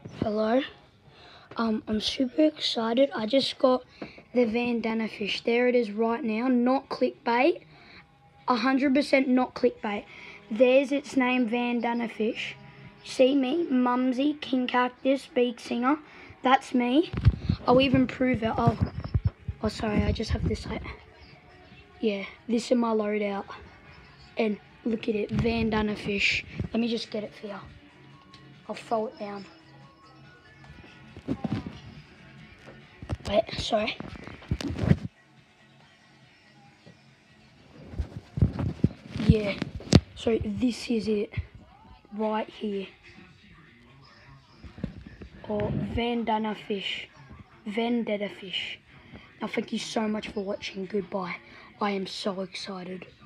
Hello. I'm super excited. I just got the bandana fish. There it is right now. Not clickbait. 100% not clickbait. There's its name, bandana fish. See me, Mumsy, King Cactus, Beak Singer. That's me. I'll even prove it. Oh, sorry. I just have this. Yeah, this is my loadout. And look at it, bandana fish. Let me just get it for you. I'll throw it down. Wait, sorry. Yeah, so this is it right here. Or vendetta fish. Now thank you so much for watching. Goodbye. I am so excited.